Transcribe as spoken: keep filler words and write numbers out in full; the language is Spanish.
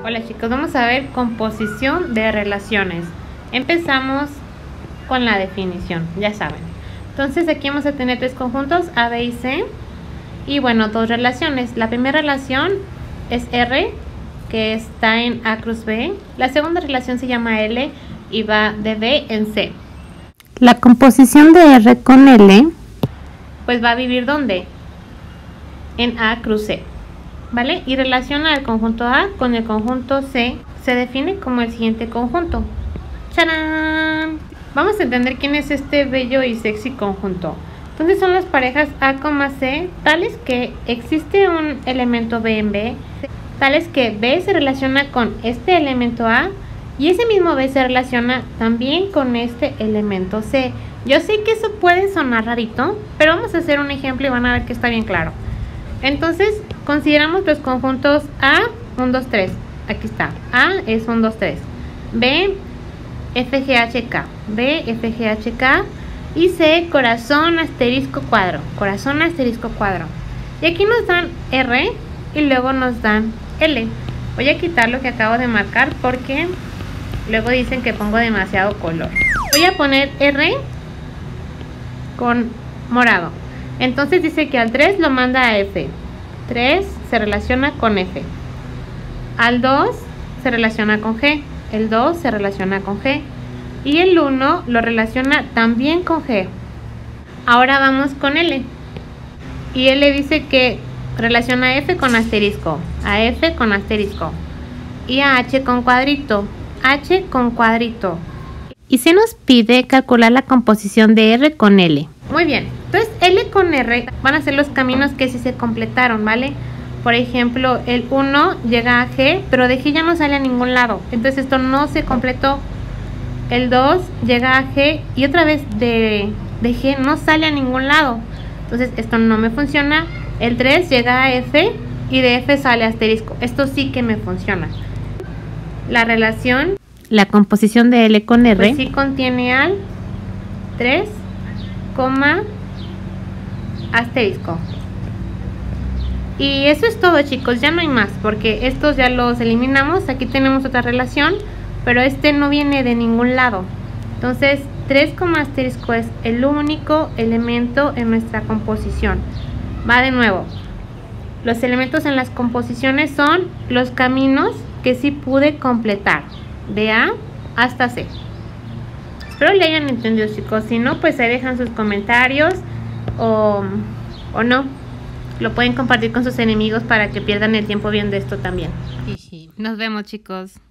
Hola chicos, vamos a ver composición de relaciones. Empezamos con la definición, ya saben. Entonces aquí vamos a tener tres conjuntos, A, B y C. Y bueno, dos relaciones. La primera relación es R, que está en A cruz B. La segunda relación se llama L y va de B en C. La composición de R con L, pues va a vivir ¿dónde? En A cruz C. ¿Vale? Y relaciona el conjunto A con el conjunto C. Se define como el siguiente conjunto. ¡Tarán! Vamos a entender quién es este bello y sexy conjunto. Entonces son las parejas A, C, tales que existe un elemento B en B, tales que B se relaciona con este elemento A y ese mismo B se relaciona también con este elemento C. Yo sé que eso puede sonar rarito, pero vamos a hacer un ejemplo y van a ver que está bien claro. Entonces consideramos los conjuntos A, uno, dos, tres. Aquí está. A es uno, dos, tres. B, F, G, H, K. B, F, G, H, K. Y C, corazón, asterisco, cuadro. Corazón, asterisco, cuadro. Y aquí nos dan R y luego nos dan L. Voy a quitar lo que acabo de marcar porque luego dicen que pongo demasiado color. Voy a poner R con morado. Entonces dice que al tres lo manda a F. tres se relaciona con F. Al dos se relaciona con G. El dos se relaciona con G. Y el uno lo relaciona también con G. Ahora vamos con L. Y L dice que relaciona a F con asterisco. A F con asterisco. Y a H con cuadrito. H con cuadrito. y se nos pide calcular la composición de R con L. Muy bien, entonces L con R van a ser los caminos que sí se completaron, ¿vale? Por ejemplo, el uno llega a G, pero de G ya no sale a ningún lado. Entonces esto no se completó. El dos llega a G y otra vez de, de G no sale a ningún lado. Entonces esto no me funciona. El tres llega a F y de F sale asterisco. Esto sí que me funciona. La relación, la composición de L con R, pues sí contiene al tres, coma, asterisco. Y eso es todo, chicos, ya no hay más, porque estos ya los eliminamos. Aquí tenemos otra relación, pero este no viene de ningún lado. Entonces tres, asterisco es el único elemento en nuestra composición. Va de nuevo. Los elementos en las composiciones son los caminos que sí pude completar, de A hasta C. Espero le hayan entendido, chicos. Si no, pues ahí dejan sus comentarios o, o no. Lo pueden compartir con sus enemigos para que pierdan el tiempo viendo esto también. Nos vemos, chicos.